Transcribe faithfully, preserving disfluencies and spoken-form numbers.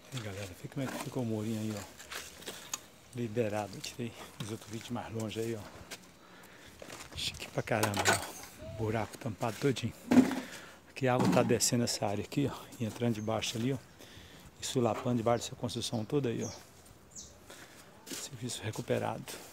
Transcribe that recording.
E galera, fica como é que ficou o murinho aí, ó. Liberado, eu tirei os outros vídeos mais longe aí, ó. Chique pra caramba, ó. Buraco tampado todinho. Aqui a água tá descendo essa área aqui, ó. E entrando debaixo ali, ó. E sulapando debaixo dessa construção toda aí, ó. Serviço recuperado.